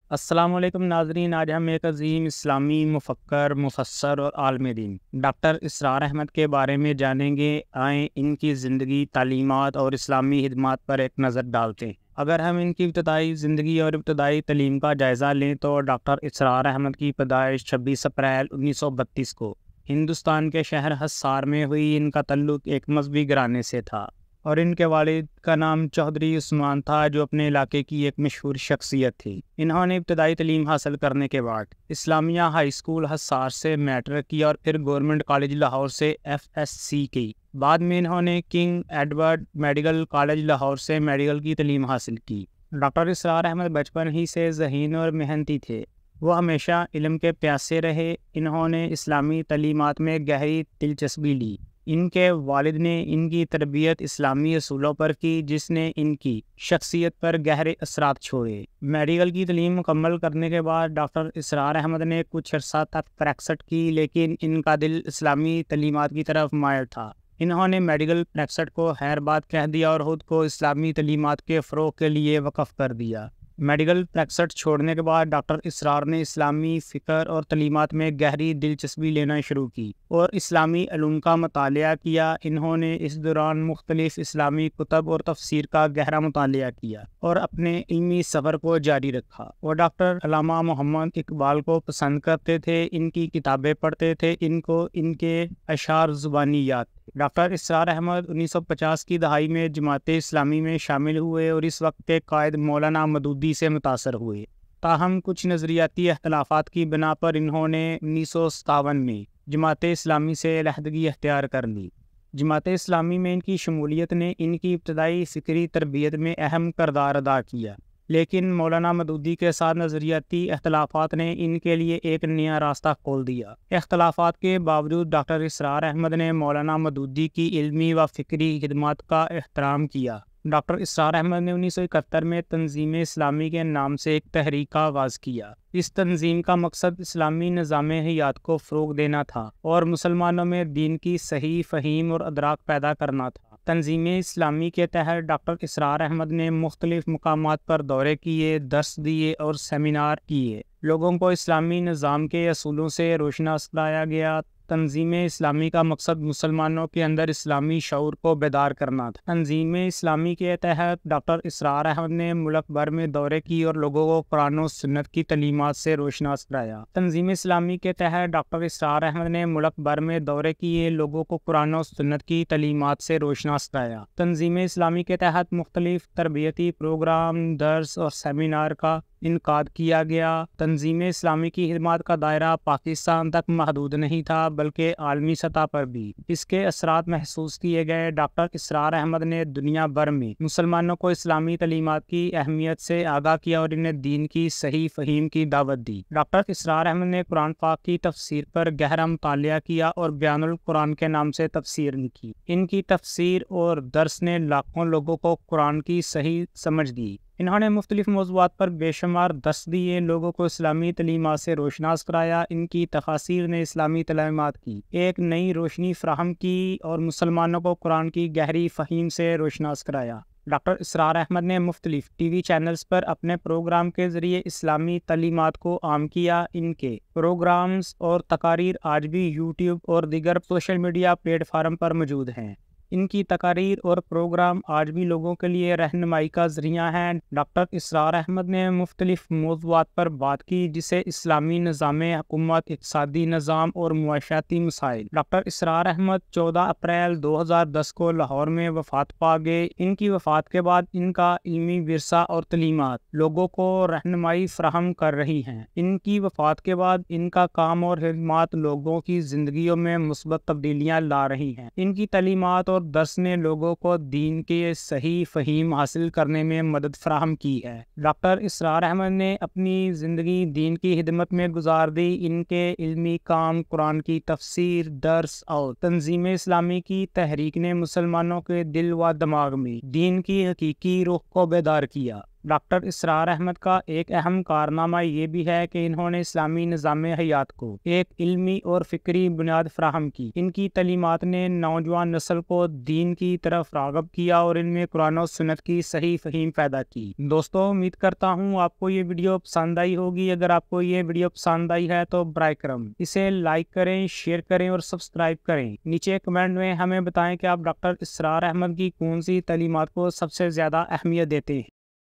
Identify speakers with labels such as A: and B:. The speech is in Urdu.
A: السلام علیکم ناظرین، آج ہم ایک عظیم اسلامی مفکر، مفسر اور عالم دین ڈاکٹر اسرار احمد کے بارے میں جانیں گے۔ آئیں ان کی زندگی، تعلیمات اور اسلامی خدمات پر ایک نظر ڈالتے ہیں۔ اگر ہم ان کی ابتدائی زندگی اور ابتدائی تعلیم کا جائزہ لیں تو ڈاکٹر اسرار احمد کی پیدائش 26 اپریل 1932 کو ہندوستان کے شہر حصار میں ہوئی۔ ان کا تعلق ایک مذہبی گھرانے سے تھا اور ان کے والد کا نام چودھری عثمان تھا، جو اپنے علاقے کی ایک مشہور شخصیت تھی۔ انہوں نے ابتدائی تعلیم حاصل کرنے کے بعد اسلامیہ ہائی اسکول حصار سے میٹرک کی اور پھر گورنمنٹ کالج لاہور سے FSc کی۔ بعد میں انہوں نے King Edward Medical College Lahore سے میڈیکل کی تعلیم حاصل کی۔ ڈاکٹر اسرار احمد بچپن ہی سے ذہین اور محنتی تھے۔ وہ ہمیشہ علم کے پیاسے رہے۔ انہوں نے اسلامی تعلیمات میں گہری دلچسپی لی۔ ان کے والد نے ان کی تربیت اسلامی اصولوں پر کی، جس نے ان کی شخصیت پر گہرے اثرات چھوڑے۔ میڈیکل کی تعلیم مکمل کرنے کے بعد ڈاکٹر اسرار احمد نے کچھ عرصہ تک پریکٹس کی، لیکن ان کا دل اسلامی تعلیمات کی طرف مائل تھا۔ انہوں نے میڈیکل پریکٹس کو خیر بات کہہ دیا اور خود کو اسلامی تعلیمات کے فروغ کے لیے وقف کر دیا۔ میڈیکل پریکٹس چھوڑنے کے بعد ڈاکٹر اسرار نے اسلامی فکر اور تعلیمات میں گہری دلچسپی لینا شروع کی اور اسلامی علوم کا مطالعہ کیا۔ انہوں نے اس دوران مختلف اسلامی کتب اور تفسیر کا گہرا مطالعہ کیا اور اپنے علمی سفر کو جاری رکھا۔ وہ ڈاکٹر علامہ محمد اقبال کو پسند کرتے تھے، ان کی کتابیں پڑھتے تھے، ان کو ان کے اشعار زبانی یاد تھے۔ ڈاکٹر اسرار احمد 1950 کی دہائی میں جماعت اسلامی میں شامل ہوئے اور اس وقت کے قائد مولانا مودودی سے متاثر ہوئے۔ تاہم کچھ نظریاتی اختلافات کی بنا پر انہوں نے 1957 میں جماعت اسلامی سے علیحدگی اختیار کر لی۔ جماعت اسلامی میں ان کی شمولیت نے ان کی ابتدائی فکری تربیت میں اہم کردار ادا کیا، لیکن مولانا مودودی کے ساتھ نظریاتی اختلافات نے ان کے لیے ایک نیا راستہ کھول دیا۔ اختلافات کے باوجود ڈاکٹر اسرار احمد نے مولانا مودودی کی علمی و فکری خدمات کا احترام کیا۔ ڈاکٹر اسرار احمد نے 1971 میں تنظیم اسلامی کے نام سے ایک تحریک کا آغاز کیا۔ اس تنظیم کا مقصد اسلامی نظام حیات کو فروغ دینا تھا اور مسلمانوں میں دین کی صحیح فہم اور ادراک پیدا کرنا تھا۔ تنظیم اسلامی کے تحت ڈاکٹر اسرار احمد نے مختلف مقامات پر دورے کیے، درس دیے اور سیمینار کیے۔ لوگوں کو اسلامی نظام کے اصولوں سے روشناس کرایا گیا۔ تنظیم اسلامی کا مقصد مسلمانوں کے اندر اسلامی شعور کو بیدار کرنا تھا۔ تنظیم اسلامی کے تحت ڈاکٹر اسرار احمد نے ملک بھر میں دورے کی اور لوگوں کو قرآن و سنت کی تعلیمات سے روشناس کرایا۔ تنظیم اسلامی کے تحت ڈاکٹر اسرار احمد نے ملک بھر میں دورے کیے، لوگوں کو قرآن و سنت کی تعلیمات سے روشناس کرایا۔ تنظیم اسلامی کے تحت مختلف تربیتی پروگرام، درس اور سیمینار کا انعقاد کیا گیا۔ تنظیم اسلامی کی خدمات کا دائرہ پاکستان تک محدود نہیں تھا بلکہ عالمی سطح پر بھی اس کے اثرات محسوس کیے گئے۔ ڈاکٹر اسرار احمد نے دنیا بھر میں مسلمانوں کو اسلامی تعلیمات کی اہمیت سے آگاہ کیا اور انہیں دین کی صحیح فہم کی دعوت دی۔ ڈاکٹر اسرار احمد نے قرآن پاک کی تفسیر پر گہرا مطالعہ کیا اور بیان القرآن کے نام سے تفسیر لکھی۔ ان کی تفسیر اور درس نے لاکھوں لوگوں کو قرآن کی صحیح سمجھ دی۔ انہوں نے مختلف موضوعات پر بے شمار درس دیے، لوگوں کو اسلامی تعلیمات سے روشناس کرایا۔ ان کی تفاسیر نے اسلامی تعلیمات کی ایک نئی روشنی فراہم کی اور مسلمانوں کو قرآن کی گہری فہم سے روشناس کرایا۔ ڈاکٹر اسرار احمد نے مختلف ٹی وی چینلز پر اپنے پروگرام کے ذریعے اسلامی تعلیمات کو عام کیا۔ ان کے پروگرامز اور تقاریر آج بھی یوٹیوب اور دیگر سوشل میڈیا پلیٹ فارم پر موجود ہیں۔ ان کی تقاریر اور پروگرام آج بھی لوگوں کے لیے رہنمائی کا ذریعہ ہیں۔ ڈاکٹر اسرار احمد نے مختلف موضوعات پر بات کی، جسے اسلامی نظام حکومت، اقتصادی نظام اور معاشیاتی مسائل۔ ڈاکٹر اسرار احمد 14 اپریل 2010 کو لاہور میں وفات پا گئے۔ ان کی وفات کے بعد ان کا علمی ورثہ اور تعلیمات لوگوں کو رہنمائی فراہم کر رہی ہیں۔ ان کی وفات کے بعد ان کا کام اور خدمات لوگوں کی زندگیوں میں مثبت تبدیلیاں لا رہی ہیں۔ ان کی تعلیمات اور درس نے لوگوں کو دین کے صحیح فہم حاصل کرنے میں مدد فراہم کی ہے۔ ڈاکٹر اسرار احمد نے اپنی زندگی دین کی خدمت میں گزار دی۔ ان کے علمی کام، قرآن کی تفسیر، درس اور تنظیم اسلامی کی تحریک نے مسلمانوں کے دل و دماغ میں دین کی حقیقی روح کو بیدار کیا۔ ڈاکٹر اسرار احمد کا ایک اہم کارنامہ یہ بھی ہے کہ انہوں نے اسلامی نظام حیات کو ایک علمی اور فکری بنیاد فراہم کی۔ ان کی تعلیمات نے نوجوان نسل کو دین کی طرف راغب کیا اور ان میں قرآن و سنت کی صحیح فہم پیدا کی۔ دوستو، امید کرتا ہوں آپ کو یہ ویڈیو پسند آئی ہوگی۔ اگر آپ کو یہ ویڈیو پسند آئی ہے تو برائے کرم اسے لائک کریں، شیئر کریں اور سبسکرائب کریں۔ نیچے کمنٹ میں ہمیں بتائیں کہ آپ ڈاکٹر اسرار احمد کی کون سی تعلیمات کو سب سے زیادہ اہمیت دیتے ہیں۔